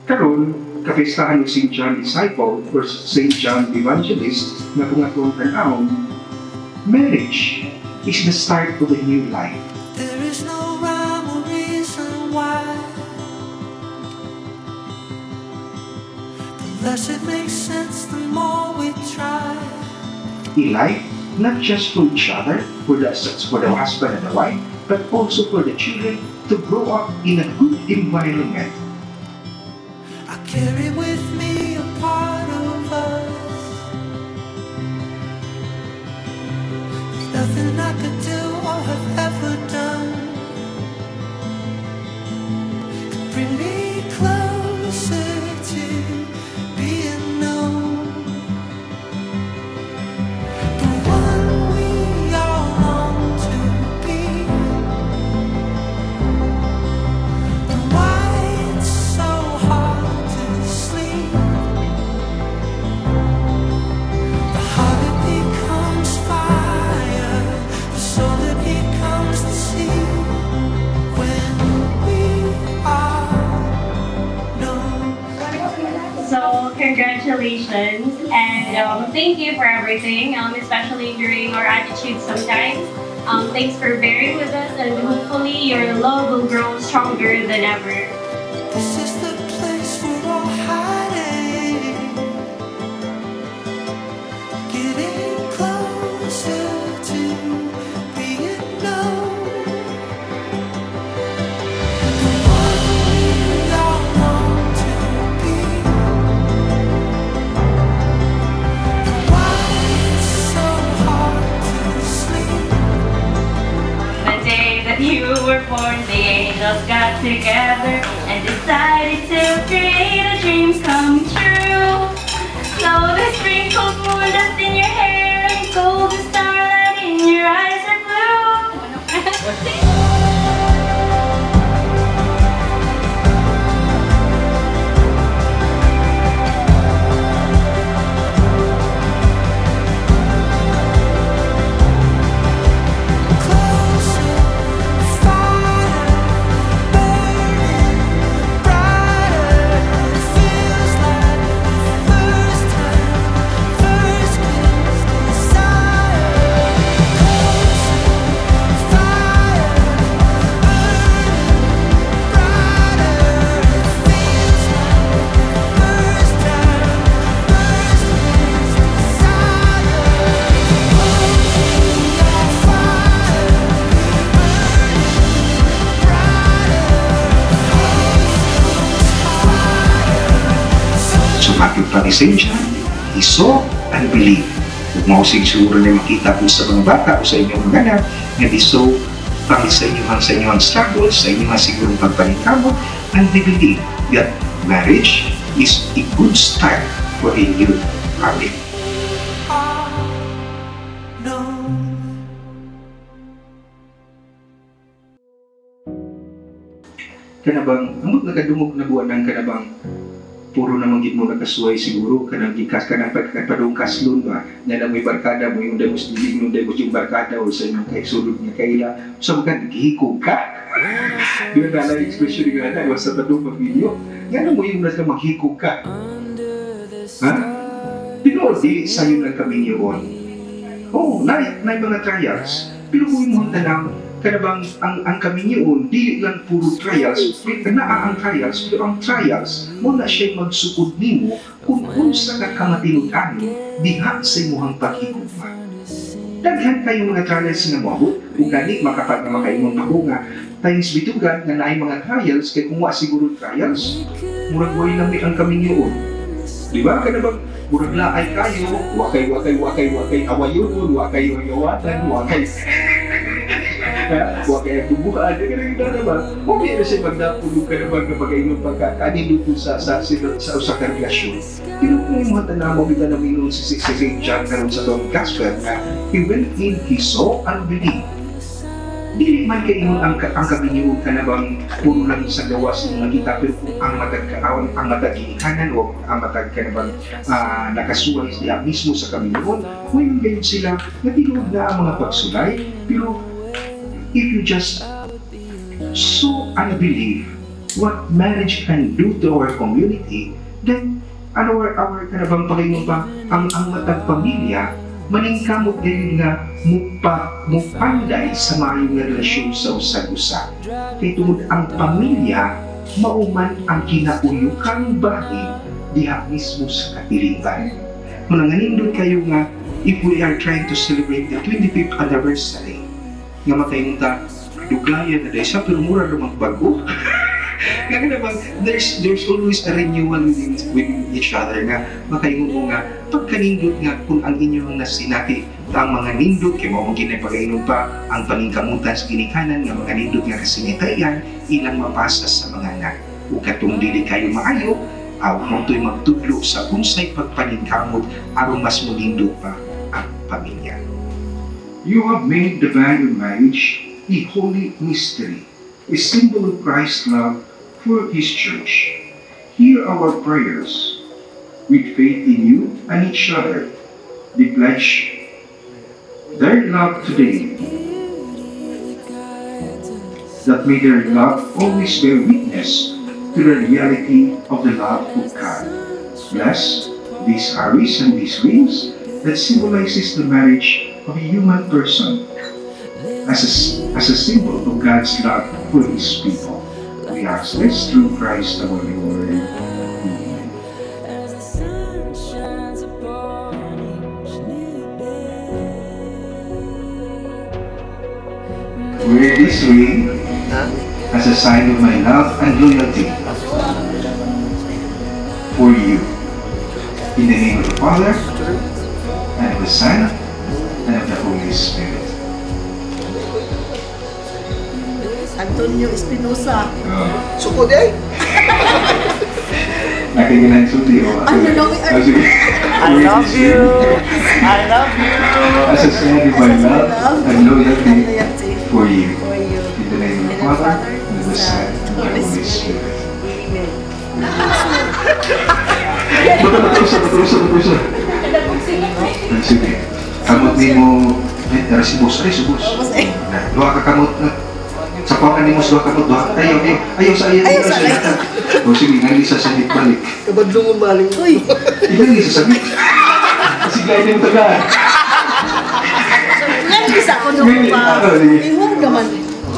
Karon, kapistahan ni St. John Disciple or St. John the Evangelist na kung atong tanawon, marriage is the start of a new life. There is no rhyme or reason why. The less it makes sense, the more we try. A life not just for each other, for the husband and the wife, but also for the children to grow up in a good environment. I carry with me a part of us. There's nothing I could do or have ever done to bring me closer to being known. The one we all long to be. And why it's so hard to sleep. The heart it becomes fire, the soul it becomes the sea. When we are known. So, congratulations and thank you for everything, especially during our attitude sometimes. Thanks for bearing with us and hopefully your love will grow stronger than ever. This is the place we're all hiding, getting closer to being known. The one we all long to be. Why it's so hard to sleep. The day that you were born, the angels got together and decided to create a dream come true. So they sprinkled moon dust in your hair and golden starlight in your eyes are blue. Closer, fire, burning brighter. It feels like the first time, first kiss, desire. Closer, fire, burning brighter. It feels like the first time, first kiss, desire. Sumakit pa ni St. John, he saw and believed. Kung mausig siguro na makita po sa mga bata o sa inyong mga anak, nga di so pang sa inyong struggles, sa inyong sigurong pagpalintamot, and they believe that marriage is a good start for a new family. Kanabang, amot nakadumog na buwan ng kanabang puro namang gid mo nakasuway siguro kanang gikas kanang pagpadung kaslon ba nya na may barkada mo yung demos dilig nung demos yung barkada o sa imong kay sulod nga kaila so magkan gihikog ka yun na lang expression nga na sa padung pag video nga mo yung nasa maghikog ka ha pero di sa yun lang kami yun oh na mga trials pero kung mo tanang kanabang ang kami yun, di lang puro trials, naa ang trials, pero ang trials, mo na siya magsukod nimo kung unsa ka kamatinud-an, diha sa imuhang paghigugma. Daghan kayo mga trials nga moabot, kung gani makapat na makaimong makunga, times bitugan nga naay mga trials, kaya kung wa siguro trials, murag way lami ang kami yun. Di ba? Kanabang murag laay kayo, wakay awayon, wakay wayawatan, wakay kaya tubuhan, kaya naman, okay na siya magdapulog ka naman kapag inyong pagkakanindot po sa usakang relasyon. Pero kung yung mga tanamo, kita na minun si St. John karon sa Don Gospel na he went in, he saw and believed. Dili man kayo ang kabinyo ka na bang puro lang sa gawas ng nakita, pero kung ang matagkaon, ang matagikanan o ang matag ka na bang nakasuway siya mismo sa kabinyo, ngayon kayo sila natinuod na ang mga pagsulay, pero if you just so unbelieve, what marriage can do to our community, then our kanabang pakingon ba ang matag pamilya maningkamot din nga mupanday sa maayong nga relasyon sa usag-usa. Kay tungod ang pamilya mauman ang kinauyukang bahig diha mismo sa katiligan. Mananganindot kayo nga if we are trying to celebrate the 25th anniversary nga makaingon ta duglayan na dahil siya pero mura lumang bago. Kaya naman, there's always a renewal within each other nga makaingon mo nga pagkanindot nga kung ang inyong nasinati ang mga nindot kaya mo ginay pagkainom pa ang paningkamutan sa ginikanan nga mga nindot nga kasinitayan ilang mapasa sa mga anak o katong dili kayo maayo mo to'y magtudlo sa unsay pagpaningkamot aron mas mulindot pa ang pamilya. You have made the bond of marriage a holy mystery, a symbol of Christ's love for His church. Hear our prayers with faith in you and each other. They pledge their love today, that may their love always bear witness to the reality of the love of God. Bless these Harris and these rings that symbolizes the marriage of a human person as a symbol of God's love for His people. We ask this through Christ our Lord. Amen. Wear this ring as a sign of my love and loyalty for you. In the name of the Father, and of the Son, and of the Holy Spirit. Antonio Espinosa. Sukod eh? Nakikinan suti o Ano lang, sige. I love you! I love you! As a sign of my love and loyalty for you. for you. In the name of the Father, and of the Son, and of the Holy Spirit. Betul. Sige. Kamot ni mo, subos. Nah, doa ka kamot na. Sa pakan ni mo, doa kamot, doa. Ayaw sa ayaw. O sige, nga isa sa nit balik. Kabadlong mo baling. Uy! Ilan isa sa nit? Kasi gaya ni mo taga. Nga bisa ko nung pa. Iwag naman.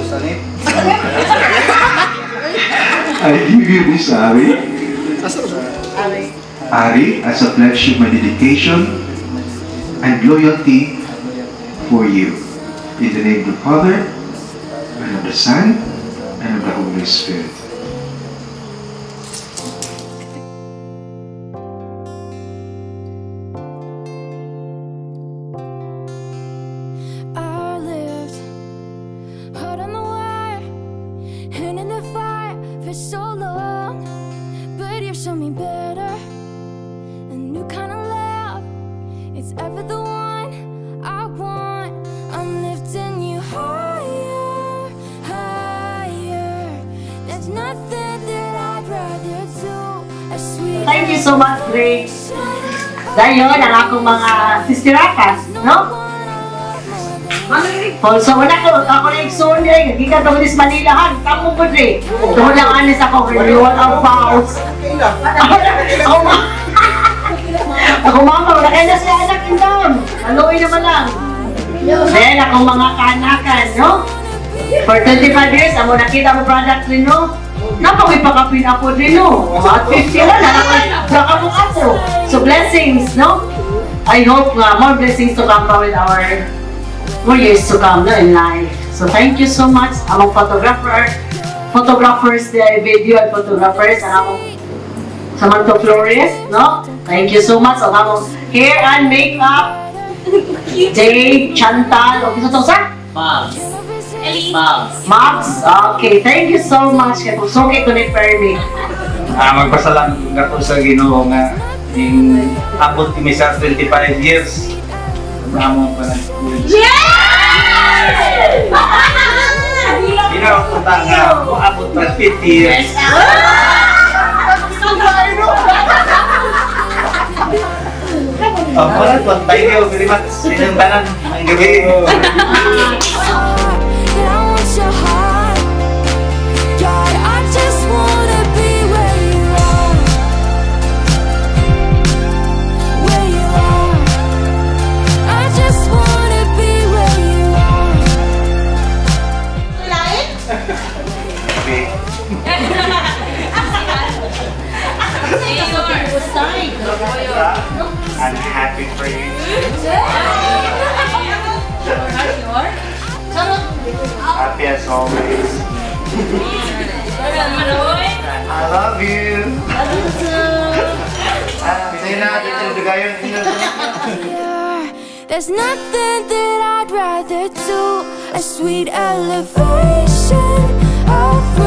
I give you this Ari. Ari. As a pledge of my dedication and loyalty for you. In the name of the Father, and of the Son, and of the Holy Spirit. I lived hard on the wire, hand in the fire for so long, but you've shown me better, a new kind of love. It's ever the one I want. I'm lifting you higher, higher. There's nothing that I'd rather do. As sweet Thank you so much, Grace. Dahil yun ang akong mga sisteratas, no? So, wala ko, ako na iksoon nila, hindi ka tawag sa Manilahan, tamo ko rin. Tuhon lang anis ako, renewal of vows. Ako mama, wala kayo na siya anak in town. Haluin naman lang. Then, akong mga kanakan, no? For 25 years, amo nakita mo product rin, no? Napakipakapin ako rin, no? At 50 lang, nakamuk ako. So, blessings, no? I hope more blessings to come from with our more years to come, no, in life. So, thank you so much, among photographers, the video and photographers, and among Samantha Flores, no? Thank you so much, among hair and makeup, Jay, Chantal, okay, so sa? Max, okay, thank you so much. Kaya kung suki ko ni Fermi. Magpasalam nga po sa Ginoo nga yung abot kami sa 25 years. Namon pa lang. Yay! Ginapunta nga, abot pa 50 years. Wala po, thank you very much. Inyong tanan, ang gabi. And I want your heart. God, I just want Happy as always. I love you. Bisa na natin gayon. There's nothing that I'd rather do. A sweet elevation of